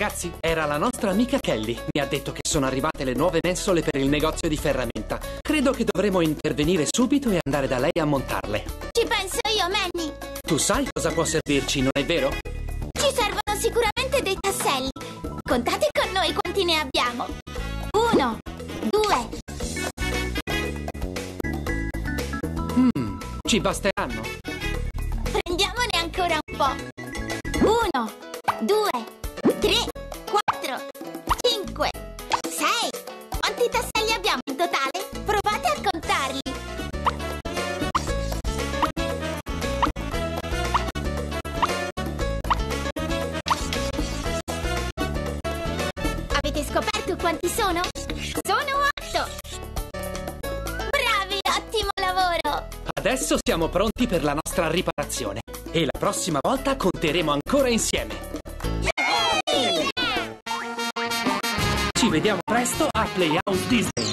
ragazzi, era la nostra amica Kelly. Mi ha detto che sono arrivate le nuove mensole per il negozio di ferramenta. Credo che dovremo intervenire subito e andare da lei a montarle. Ci penso io, Manny. Tu sai cosa può servirci, non è vero? Ci servono sicuramente dei tasselli. Contate con noi quanti ne abbiamo. 1, 2. Ci basteranno. Prendiamone ancora un po'. 1, 2, 3, 4, 5, 6. Quanti tasselli abbiamo in totale? Provate a contarli. Avete scoperto quanti sono? Sono 8. Bravi, ottimo lavoro. Adesso siamo pronti per la nostra riparazione. E la prossima volta conteremo ancora insieme. Ci vediamo presto a Playhouse Disney.